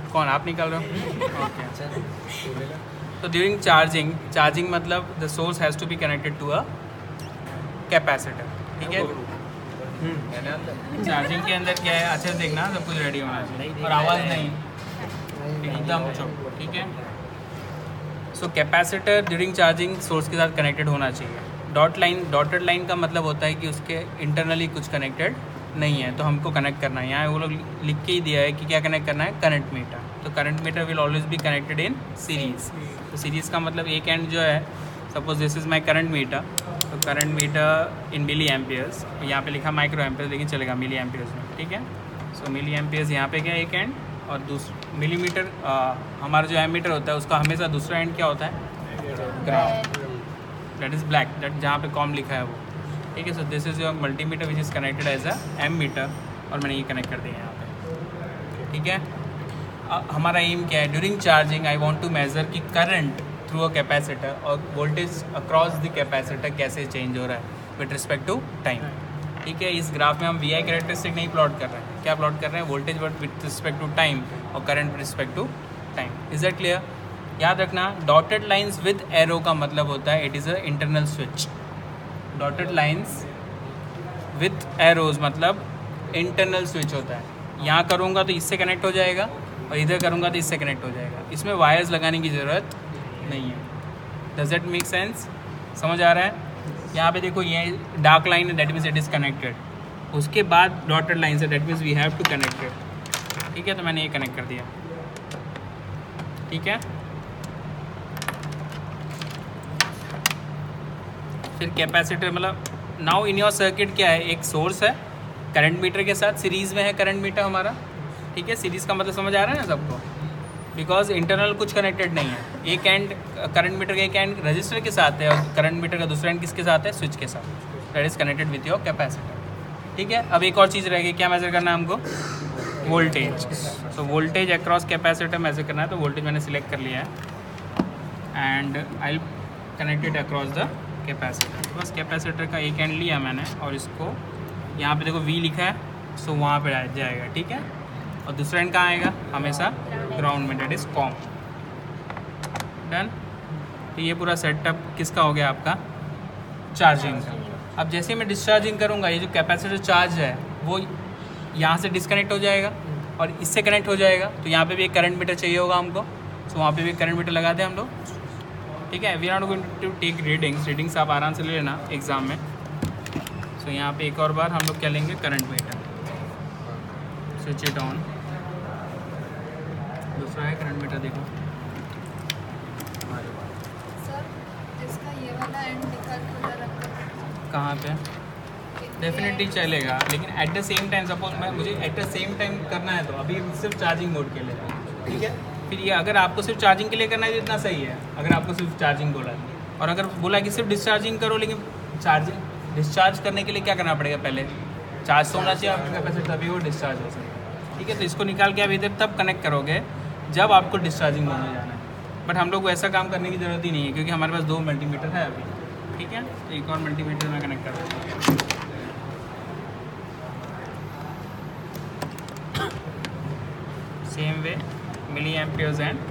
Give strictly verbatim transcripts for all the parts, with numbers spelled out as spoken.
कौन आप निकाल रहे हो? ओके। तो ड्यूरिंग चार्जिंग, चार्जिंग मतलब the source has to be connected to a capacitor, ठीक है। चार्जिंग के अंदर क्या है, अच्छे से देखना, सब कुछ रेडी होना चाहिए और आवाज़ नहीं एकदम चुप, ठीक है। So capacitor during charging source के साथ कनेक्टेड होना चाहिए। डॉट लाइन, डॉटेड लाइन का मतलब होता है कि उसके इंटरनली कुछ कनेक्टेड नहीं है, तो हमको कनेक्ट करना है। यहाँ वो लोग लिख के ही दिया है कि क्या कनेक्ट करना है, करंट मीटर। तो current meter will always be connected in series. तो सीरीज़ का मतलब एक एंड जो है, suppose this is my current meter, तो current meter in milli amperes, यहाँ पे लिखा माइक्रो एम्पियर्स लेकिन चलेगा मिली एम्पियर्स में, ठीक है। सो मिली एम्पियर्स यहाँ पे क्या एक एंड, और दूसरा मिलीमीटर हमारा जो एमीटर होता है उसका हमेशा दूसरा एंड क्या होता है, ground, that is black, that जहाँ पे कॉम लिखा है वो, ठीक है। So this is your multimeter which is connected as a ammeter, और मैंने ये कनेक्ट कर दिया यहाँ पे, ठीक है। uh, हमारा एम क्या है, during charging I want to measure कि करंट थ्रू अ कैपेसिटर और वोल्टेज अक्रॉस द कैपेसिटर कैसे चेंज हो रहा है विथ रिस्पेक्ट टू टाइम, ठीक है। इस ग्राफ में हम वी आई कैरेक्टरिस्टिक नहीं प्लॉट कर रहे हैं, क्या प्लॉट कर रहे हैं, voltage with respect to time और current with respect to time. Is that clear? याद रखना, डॉटेड लाइंस विद एरो का मतलब होता है it is a internal switch. Dotted lines with arrows मतलब इंटरनल स्विच होता है। यहाँ करूँगा तो इससे कनेक्ट हो जाएगा और इधर करूँगा तो इससे कनेक्ट हो जाएगा, इसमें वायर्स लगाने की ज़रूरत नहीं है। Does it make sense? समझ आ रहा है? यहाँ पे देखो ये डार्क लाइन है, that means it is connected, उसके बाद डॉटेड लाइन है, that means we have to connected, ठीक है। तो मैंने ये कनेक्ट कर दिया, ठीक है। फिर कैपेसिटर मतलब नाउ इन योर सर्किट क्या है, एक सोर्स है करंट मीटर के साथ, सीरीज़ में है करंट मीटर हमारा, ठीक है। सीरीज़ का मतलब समझ आ रहा है ना सबको, बिकॉज इंटरनल कुछ कनेक्टेड नहीं है। एक एंड करंट मीटर का एक एंड रजिस्टर के साथ है और करंट मीटर का दूसरा एंड किसके साथ है, स्विच के साथ, that is connected with your capacitor, ठीक है। अब एक और चीज़ रहेगी, क्या मेजर करना है हमको, voltage. So voltage across capacitor measure करना है, तो वोल्टेज मैंने सिलेक्ट कर लिया है and I will connect it across the capacitor. बस कैपेसिटर का एक एंड लिया मैंने और इसको यहाँ पे देखो वी लिखा है, सो वहाँ पे जाएगा, ठीक है। और दूसरा एंड कहाँ आएगा, हमेशा ग्राउंड में, डेट इज़ कॉम। डन। तो ये पूरा सेटअप किसका हो गया, आपका चार्जिंग का। अब जैसे मैं डिस्चार्जिंग करूँगा, ये जो कैपेसिटर चार्ज है वो यहाँ से डिस्कनेक्ट हो जाएगा और इससे कनेक्ट हो जाएगा, तो यहाँ पे भी एक करंट मीटर चाहिए होगा हमको, तो वहाँ पे भी एक करंट मीटर लगा दें हम लोग, ठीक है। We are not going to take readings, readings आप आराम से ले लेना एग्ज़ाम में। सो so, यहाँ पे एक और बार हम लोग क्या लेंगे, current meter, switch it on. दूसरा है करंट मीटर, देखो सर इसका ये वाला एंड निकाल के रखा कहाँ पे, डेफिनेटली चलेगा, लेकिन at the same time suppose मैं मुझे एट द सेम टाइम करना है, तो अभी सिर्फ चार्जिंग मोड के लिए, ठीक है। फिर ये अगर आपको सिर्फ चार्जिंग के लिए करना है तो इतना सही है, अगर आपको सिर्फ चार्जिंग बोला है, और अगर बोला कि सिर्फ डिस्चार्जिंग करो, लेकिन चार्जिंग डिस्चार्ज करने के लिए क्या करना पड़ेगा, पहले चार्ज तो होना चाहिए आपके कैपेसिटर, तभी वो डिस्चार्ज हो सकेगा, ठीक है। तो इसको निकाल के आप इधर तब कनेक्ट करोगे जब आपको डिस्चार्जिंग मोड में जाना है, बट हम लोग को ऐसा काम करने की ज़रूरत ही नहीं है क्योंकि हमारे पास दो मल्टीमीटर है अभी, ठीक है। तो एक और मल्टीमीटर में कनेक्ट कर देता हूँ, same way milli amperes and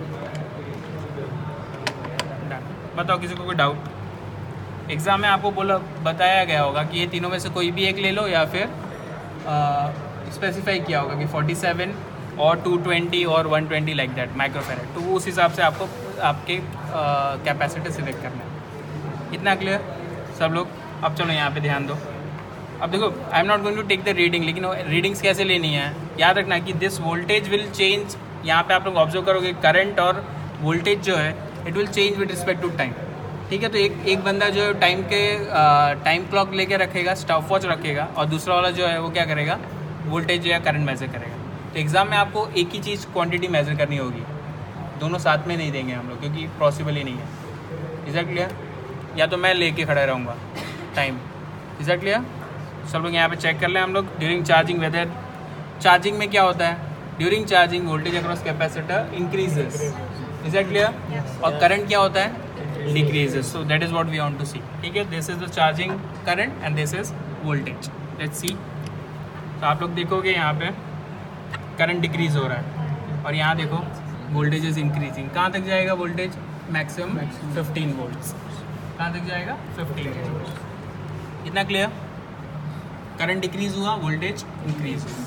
done. बताओ किसी को कोई डाउट? एग्ज़ाम में आपको बोला बताया गया होगा कि ये तीनों में से कोई भी एक ले लो, या फिर स्पेसिफाई किया होगा कि फोर्टी सेवन और टू ट्वेंटी और one twenty like that microfarad, तो उस हिसाब से आपको आपके कैपेसिटी सिलेक्ट करना है। इतना क्लियर सब लोग? अब चलो यहाँ पे ध्यान दो। अब देखो I am not going to take the reading, लेकिन रीडिंग्स कैसे लेनी है, याद रखना कि दिस वोल्टेज विल चेंज। यहाँ पे आप लोग ऑब्जर्व करोगे करंट और वोल्टेज जो है it will change with respect to time, ठीक है। तो एक एक बंदा जो है टाइम के टाइम क्लॉक लेके रखेगा, स्टॉप वॉच रखेगा, और दूसरा वाला जो है वो क्या करेगा, वोल्टेज या करंट मेजर करेगा। तो एग्ज़ाम में आपको एक ही चीज़ क्वांटिटी मेजर करनी होगी, दोनों साथ में नहीं देंगे हम लोग क्योंकि पॉसिबल ही नहीं है। Is that clear? या तो मैं लेके खड़ा रहूँगा टाइम। Is that clear? सब लोग यहाँ पे चेक कर लें हम लोग। ड्यूरिंग चार्जिंग वेदर, चार्जिंग में क्या होता है, during charging voltage across capacitor increases. Is that clear? और करंट क्या होता है, decreases. So that is what we want to see, ठीक है। This is the charging current and this is voltage. Let's see. तो आप लोग देखोगे यहाँ पे करंट डिक्रीज हो रहा है और यहाँ देखो वोल्टेज इज इंक्रीजिंग। कहाँ तक जाएगा वोल्टेज? Maximum fifteen volts. कहाँ तक जाएगा? Fifteen volt. इतना क्लियर? करंट डिक्रीज हुआ, वोल्टेज इंक्रीज हुआ।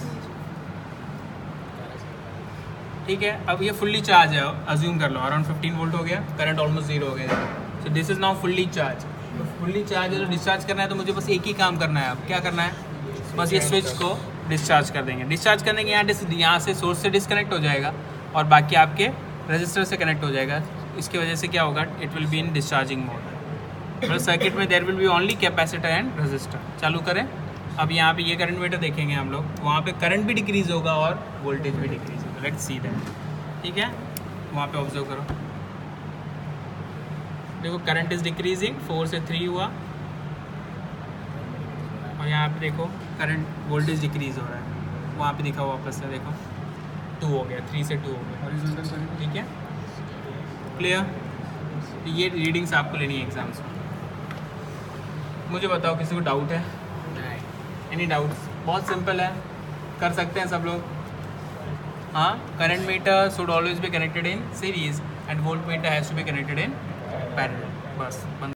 ठीक है, अब ये फुल्ली चार्ज है, अज्यूम कर लो अराउंड फिफ्टीन वोल्ट हो गया, करंट ऑलमोस्ट जीरो हो गया। So this is now fully charge. तो फुल्ली चार्ज है तो डिस्चार्ज करना है, तो मुझे बस एक ही काम करना है। अब क्या करना है? बस ये स्विच को डिस्चार्ज कर देंगे। डिस्चार्ज करने के यहाँ यहाँ से सोर्स से डिस्कनेक्ट हो जाएगा और बाकी आपके रजिस्टर से कनेक्ट हो जाएगा। इसकी वजह से क्या होगा? It will be in discharging mode. मतलब सर्किट में there will be only capacitor and resistor. चालू करें। अब यहाँ पे ये करंट मीटर देखेंगे हम लोग, वहाँ पे करंट भी डिक्रीज होगा और वोल्टेज भी डिक्रीज होगा। Let's see that. ठीक है, वहाँ पे ऑब्जर्व करो, देखो करंट इज डिक्रीजिंग, फोर से थ्री हुआ और यहाँ पे देखो करंट वोल्टेज डिक्रीज हो रहा है। वहाँ पे दिखा हुआ वापस से देखो टू हो गया, थ्री से टू हो गया। ठीक है, क्लियर? ये रीडिंग्स आपको लेनी है एग्जाम्स में। मुझे बताओ किसी को डाउट है? Any doubts? बहुत सिंपल है, कर सकते हैं सब लोग। हाँ, current meter should always be connected in series and volt meter has to be connected in parallel. बस।